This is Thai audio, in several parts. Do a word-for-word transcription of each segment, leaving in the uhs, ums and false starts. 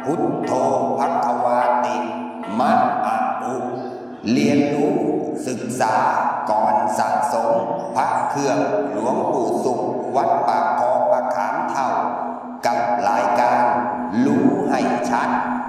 พุทโธภควาติมะอะอุเรียนรู้ศึกษาก่อนสะสมพระเครื่องหลวงปู่สุขวัดปากคลองมะขามเท่ากับรายการรู้ให้ชัด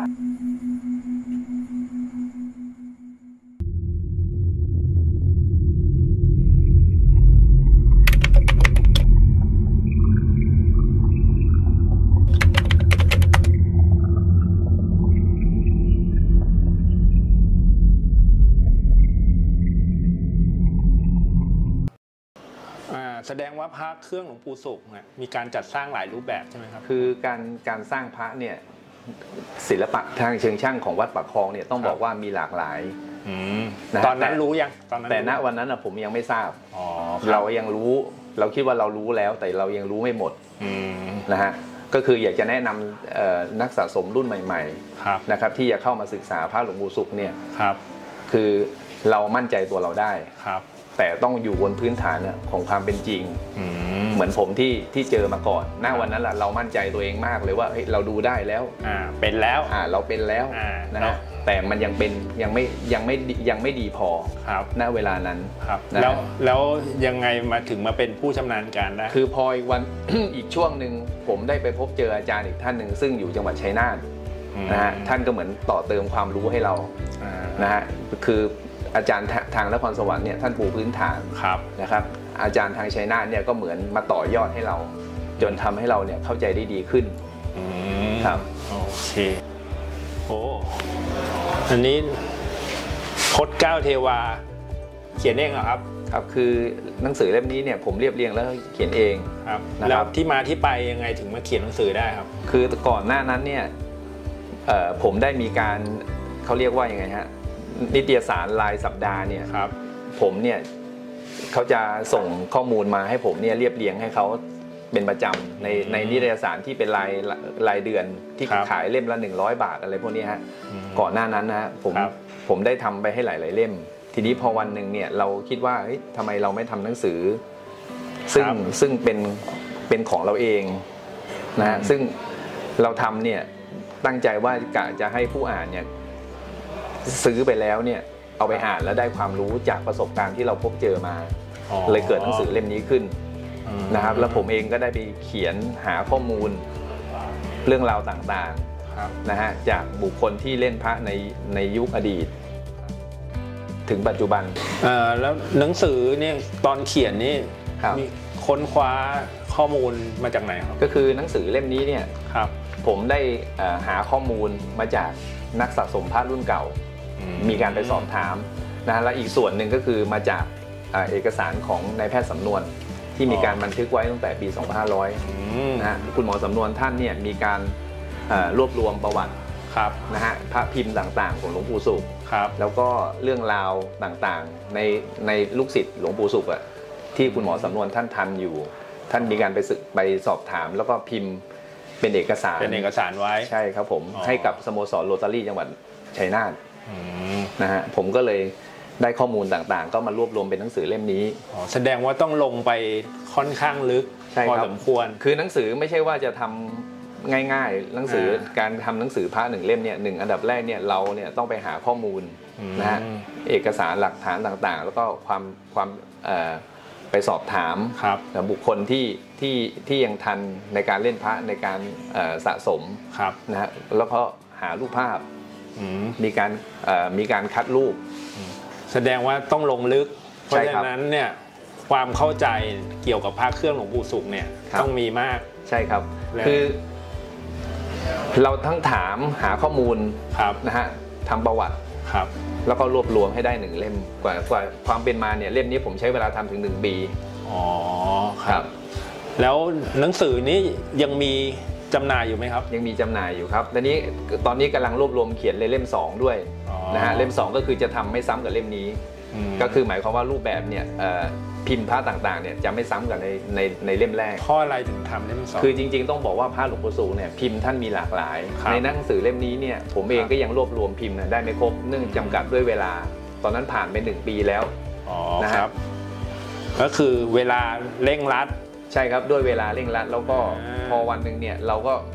แสดงว่าพระเครื่องหลวงปู่สุขเนี่ยมีการจัดสร้างหลายรูปแบบใช่ไหมครับคือการการสร้างพระเนี่ยศิลปะทางเชิงช่างของวัดปากคลองเนี่ยต้องบอกว่ามีหลากหลายตอนนั้นรู้ยังตอนนั้นแต่ณวันนั้นผมยังไม่ทราบเรายังรู้เราคิดว่าเรารู้แล้วแต่เรายังรู้ไม่หมดนะฮะก็คืออยากจะแนะนำนักสะสมรุ่นใหม่ๆนะครับที่จะเข้ามาศึกษาพระหลวงปู่สุขเนี่ยคือเรามั่นใจตัวเราได้แต่ต้องอยู่บนพื้นฐานของความเป็นจริงเหมือนผมที่ที่เจอมาก่อนหน้าวันนั้นแหละเรามั่นใจตัวเองมากเลยว่าเฮ้ยเราดูได้แล้วเป็นแล้วเราเป็นแล้วนะฮะแต่มันยังเป็นยังไม่ยังไม่ยังไม่ดีพอณเวลานั้นแล้วแล้วยังไงมาถึงมาเป็นผู้ชำนาญการได้คือพออีกวัน อีกช่วงหนึ่งผมได้ไปพบเจออาจารย์อีกท่านหนึ่งซึ่งอยู่จังหวัดชัยนาทนะฮะท่านก็เหมือนต่อเติมความรู้ให้เรานะฮะคืออาจารย์ทางนครสวรรค์เนี่ยท่านปูพื้นฐานนะครับอาจารย์ทางชัยนาทเนี่ยก็เหมือนมาต่อยอดให้เราจนทำให้เราเนี่ยเข้าใจได้ดีขึ้นครับโอเคโอ้อันนี้พจน์เก้าเทวาเขียนเองเหรอครับครับคือหนังสือเล่มนี้เนี่ยผมเรียบเรียงแล้วเขียนเองครับแล้วที่มาที่ไปยังไงถึงมาเขียนหนังสือได้ครับคือก่อนหน้านั้นเนี่ยผมได้มีการเขาเรียกว่ายังไงฮะนิตยสารรายสัปดาห์เนี่ยครับผมเนี่ยเขาจะส่งข้อมูลมาให้ผมเนี่ยเรียบเรียงให้เขาเป็นประจำในในนิตยสารที่เป็นรายรายเดือนที่ขายเล่มละหนึ่งร้อยบาทอะไรพวกนี้ฮะก่อนหน้านั้นนะฮะผมผมได้ทำไปให้หลายๆเล่มทีนี้พอวันหนึ่งเนี่ยเราคิดว่าเฮ้ยทำไมเราไม่ทำหนังสือซึ่งซึ่งเป็นเป็นของเราเองนะฮะซึ่งเราทำเนี่ยตั้งใจว่ากะจะให้ผู้อ่านเนี่ยซื้อไปแล้วเนี่ยเอาไปอ่านแล้วได้ความรู้จากประสบการณ์ที่เราพบเจอมาเลยเกิดหนังสือเล่มนี้ขึ้นนะครับแล้วผมเองก็ได้ไปเขียนหาข้อมูลเรื่องราวต่างๆนะฮะจากบุคคลที่เล่นพระในในยุคอดีตถึงปัจจุบันแล้วหนังสือเนี่ยตอนเขียนนี่มีค้นคว้าข้อมูลมาจากไหนครับก็คือหนังสือเล่มนี้เนี่ยผมได้หาข้อมูลมาจากนักสะสมพระรุ่นเก่ามีการไปสอบถามนะและอีกส่วนหนึ่งก็คือมาจากเอกสารของนายแพทย์สำนวนที่มีการบันทึกไว้ตั้งแต่ปีสองพันห้าร้อยนะคุณหมอสำนวนท่านเนี่ยมีการรวบรวมประวัตินะฮะพระพิมพ์ต่างๆของหลวงปู่สุขแล้วก็เรื่องราวต่างๆในในลูกศิษย์หลวงปู่สุขอะที่คุณหมอสำนวนท่านทันอยู่ท่านมีการไปศึกไปสอบถามแล้วก็พิมพ์เป็นเอกสารเป็นเอกสารไว้ใช่ครับผมให้กับสโมสรโรตารี่จังหวัดชัยนาทนะฮะผมก็เลยได้ข้อมูลต่างๆก็มารวบรวมเป็นหนังสือเล่มนี้แสดงว่าต้องลงไปค่อนข้างลึกพอสมควรคือหนังสือไม่ใช่ว่าจะทำง่ายๆหนังสือการทำหนังสือพระหนึ่งเล่มเนี่ยหนึ่งอันดับแรกเนี่ยเราเนี่ยต้องไปหาข้อมูลนะฮะเอกสารหลักฐานต่างๆแล้วก็ความความไปสอบถามบุคคลที่ที่ที่ยังทันในการเล่นพระในการสะสมนะฮะแล้วก็หารูปภาพมีการมีการคัดรูปแสดงว่าต้องลงลึกเพราะฉะนั้นเนี่ยความเข้าใจเกี่ยวกับพระเครื่องหลวงปู่สุขเนี่ยต้องมีมากใช่ครับคือเราทั้งถามหาข้อมูลนะฮะทำประวัติแล้วก็รวบรวมให้ได้หนึ่งเล่มกว่ากว่าความเป็นมาเนี่ยเล่มนี้ผมใช้เวลาทำถึงหนึ่งปีอ๋อครับแล้วหนังสือนี้ยังมีจำหน่ายอยู่ไหมครับยังมีจำหน่ายอยู่ครับตอนนี้ตอนนี้กำลังรวบรวมเขียนเลยเล่มสองด้วยนะฮะเล่มสองก็คือจะทำไม่ซ้ำกับเล่มนี้ก็คือหมายความว่ารูปแบบเนี่ยพิมพ์พระต่างๆเนี่ยจะไม่ซ้ำกับในในในเล่มแรกข้ออะไรถึงทำเล่มสองคือจริงๆต้องบอกว่าพระหลวงปู่สุขเนี่ยพิมพ์ท่านมีหลากหลายในหนังสือเล่มนี้เนี่ยผมเองก็ยังรวบรวมพิมพ์ได้ไม่ครบเนื่องจำกัดด้วยเวลาตอนนั้นผ่านไปหนึ่งปีแล้วนะครับก็คือเวลาเร่งรัดใช่ครับด้วยเวลาเร่งรัดแล้วก็พอวันหนึ่งเนี่ยเราก็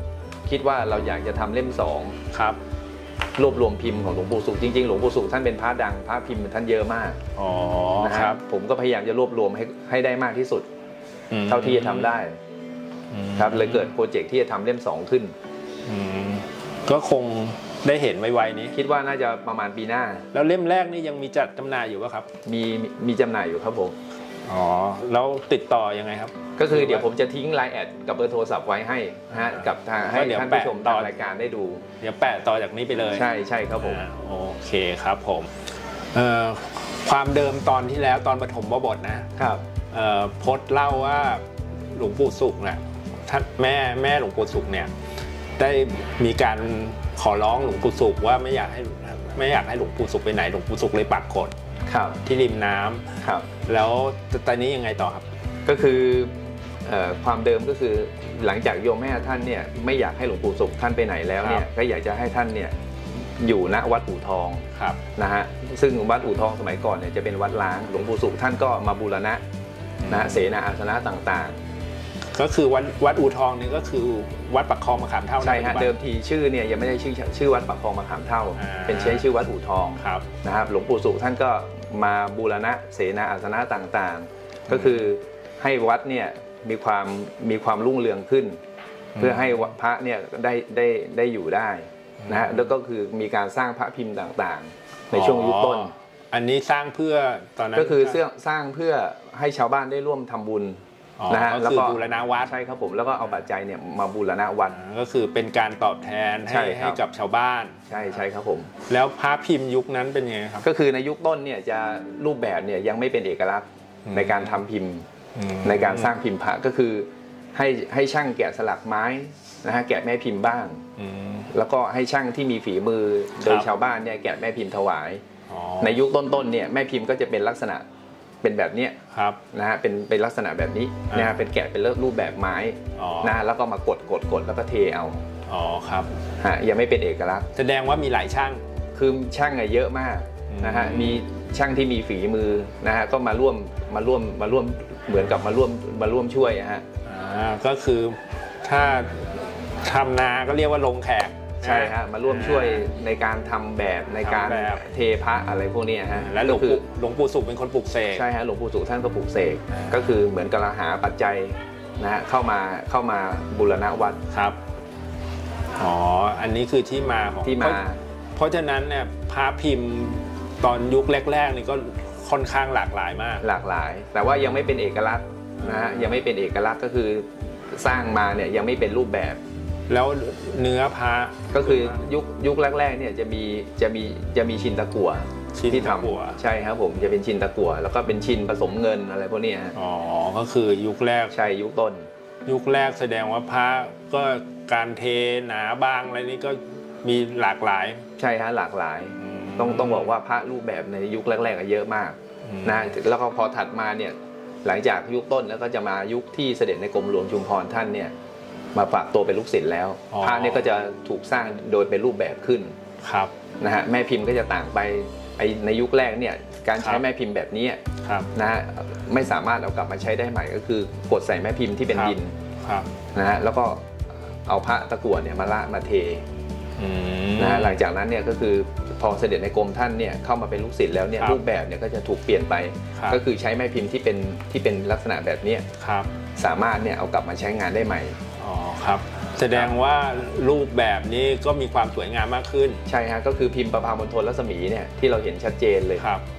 คิดว่าเราอยากจะทำเล่มสองครับรวบรวมพิมพ์ของหลวงปู่สุขจริงๆหลวงปู่สุขท่านเป็นพระดังพระพิมพ์ท่านเยอะมากอ๋อนะครับผมก็พยายามจะรวบรวมให้ให้ได้มากที่สุดเท่าที่จะทำได้ครับเลยเกิดโปรเจกต์ที่จะทำเล่มสองขึ้นก็คงได้เห็นไวๆนี้คิดว่าน่าจะประมาณปีหน้าแล้วเล่มแรกนี่ยังมีจัดจำหน่ายอยู่ป่ะครับมีมีจำหน่ายอยู่ครับผมอ๋อแล้วติดต่อยังไงครับก็คือเดี๋ยวผมจะทิ้งไลน์แอดกับเบอร์โทรศัพท์ไว้ให้ฮะกับทางให้ท่านผู้ชมต่อรายการได้ดูเดี๋ยวแปะต่อจากนี้ไปเลยใช่ใช่ครับผมโอเคครับผมความเดิมตอนที่แล้วตอนปฐมบทนะครับพจน์เล่าว่าหลวงปู่สุขเนี่ยท่านแม่แม่หลวงปู่สุขเนี่ยได้มีการขอร้องหลวงปู่สุขว่าไม่อยากให้ไม่อยากให้หลวงปู่สุขไปไหนหลวงปู่สุขเลยปักกฎที่ริมน้ำครับแล้วตอนนี้ยังไงต่อครับก็คือความเดิมก็คือหลังจากโยมแม่ท่านเนี่ยไม่อยากให้หลวงปู่สุขท่านไปไหนแล้วเนี่ยก็อยากจะให้ท่านเนี่ยอยู่ณวัดอู่ทองนะฮะซึ่งวัดอู่ทองสมัยก่อนเนี่ยจะเป็นวัดล้างหลวงปู่สุขท่านก็มาบูรณะนะเสนาอาสนะต่างๆก็คือวัดวัดอู่ทองนี่ก็คือวัดปักคลองมะขามเท่าใช่ฮะเดิมทีชื่อเนี่ยยังไม่ได้ชื่อชื่อวัดปักคลองมะขามเท่าเป็นใช้ชื่อวัดอู่ทองนะครับหลวงปู่สุขท่านก็มาบูรณะเสนาอาสนะต่างๆก็คือให้วัดเนี่ยมีความมีความรุ่งเรืองขึ้นเพื่อให้พระเนี่ยได้ได้ได้อยู่ได้นะฮะแล้วก็คือมีการสร้างพระพิมพ์ต่างๆในช่วงยุคต้นอันนี้สร้างเพื่อตอนนั้นก็คือสร้างเพื่อให้ชาวบ้านได้ร่วมทำบุญนะฮะแล้วก็บูรณะวัดใช่ครับผมแล้วก็เอาปัจจัยเนี่ยมาบูรณะวัดก็คือเป็นการตอบแทนให้ให้กับชาวบ้านใช่ใช่ครับผมแล้วพระพิมพ์ยุคนั้นเป็นไงครับก็คือในยุคต้นเนี่ยจะรูปแบบเนี่ยยังไม่เป็นเอกลักษณ์ในการทำพิมพ์ในการสร้างพิมพ์พระก็คือให้ให้ช่างแกะสลักไม้นะฮะแกะแม่พิมพ์บ้างแล้วก็ให้ช่างที่มีฝีมือโดยชาวบ้านเนี่ยแกะแม่พิมพ์ถวายในยุคต้นๆเนี่ยแม่พิมพ์ก็จะเป็นลักษณะเป็นแบบนี้นะฮะเป็นเป็นลักษณะแบบนี้นะฮะเป็นแกะเป็นรูปแบบไม้นะแล้วก็มากดกดกดแล้วก็เทเอาอ๋อครับฮะยังไม่เป็นเอกลักษณ์แสดงว่ามีหลายช่างคือช่างเยอะมากนะฮะมีช่างที่มีฝีมือนะฮะก็มาร่วมมาร่วมมาร่วมเหมือนกับมาร่วมมาร่วมช่วยฮะอ่าก็คือถ้าทำนาก็เรียกว่าลงแขกใช่ฮะมาร่วมช่วยในการทำแบบในการเทพระอะไรพวกนี้ฮะแล้วหลวงปู่หลวงปู่สุขเป็นคนปลูกเสกใช่ฮะหลวงปู่สุขท่านก็ปลูกเสกก็คือเหมือนกับหาปัจจัยนะฮะเข้ามาเข้ามาบูรณะวัดครับอ๋ออันนี้คือที่มาของที่มาเพราะฉะนั้นเนี่ยพระพิมพ์ตอนยุคแรกๆนี่ก็ค่อนข้างหลากหลายมากหลากหลายแต่ว่ายังไม่เป็นเอกลักษณ์นะฮะยังไม่เป็นเอกลักษณ์ก็คือสร้างมาเนี่ยยังไม่เป็นรูปแบบแล้วเนื้อพระก็คือยุคยุคแรกๆเนี่ยจะมีจะมีจะมีชินตะกั่วที่ทำใช่ครับผมจะเป็นชินตะกั่วแล้วก็เป็นชินผสมเงินอะไรพวกนี้อ๋อก็คือยุคแรกใช่ยุคต้นยุคแรกแสดงว่าพระก็การเทหนาบางอะไรนี่ก็มีหลากหลายใช่ฮะหลากหลายต้องต้องบอกว่าพระรูปแบบในยุคแรกๆเยอะมากนะแล้วก็พอถัดมาเนี่ยหลังจากยุคต้นแล้วก็จะมายุคที่เสด็จในกรมหลวงชุมพรท่านเนี่ยมาฝากตัวเป็นลูกศิษย์แล้วพระเนี่ยก็จะถูกสร้างโดยเป็นรูปแบบขึ้นครับนะฮะแม่พิมพ์ก็จะต่างไปในยุคแรกเนี่ยการใช้แม่พิมพ์แบบนี้นะฮะไม่สามารถเอากลับมาใช้ได้ใหม่ก็คือกดใส่แม่พิมพ์ที่เป็นดินนะฮะแล้วก็เอาพระตะกั่วเนี่ยมาละมาเทนะฮะหลังจากนั้นเนี่ยก็คือพอเสด็จในกรมท่านเนี่ยเข้ามาเป็นลูกศิษย์แล้วเนี่ยรูปแบบเนี่ยก็จะถูกเปลี่ยนไปก็คือใช้แม่พิมพ์ที่เป็นที่เป็นลักษณะแบบนี้สามารถเนี่ยเอากลับมาใช้งานได้ใหม่อ๋อครับแสดงว่ารูปแบบนี้ก็มีความสวยงามมากขึ้นใช่ฮะก็คือพิมพ์ประภามณฑลรัศมีเนี่ยที่เราเห็นชัดเจนเลยครับ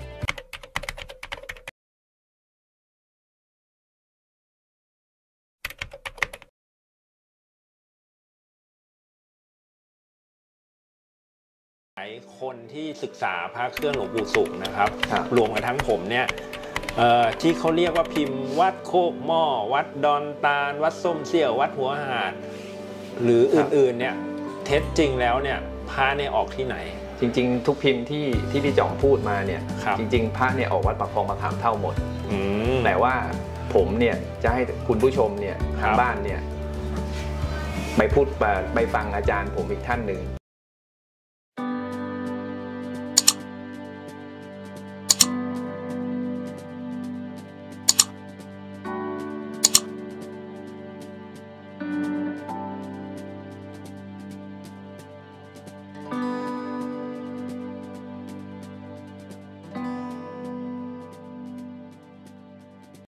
คนที่ศึกษาพระเครื่องหลวงปู่สุขนะครับรวมกันทั้งผมเนี่ยที่เขาเรียกว่าพิมพ์วัดโคกหม้อวัดดอนตาลวัดส้มเสี่ยววัดหัวหาดหรืออื่นๆเนี่ยเท็จจริงแล้วเนี่ยพระเนี่ยออกที่ไหนจริงๆทุกพิมพ์ที่ที่พี่จ่องพูดมาเนี่ยจริงๆพระเนี่ยออกวัดปักคลองมะขามเท่าหมดแต่ว่าผมเนี่ยจะให้คุณผู้ชมเนี่ยทางบ้านเนี่ยไปพูดไปฟังอาจารย์ผมอีกท่านหนึ่ง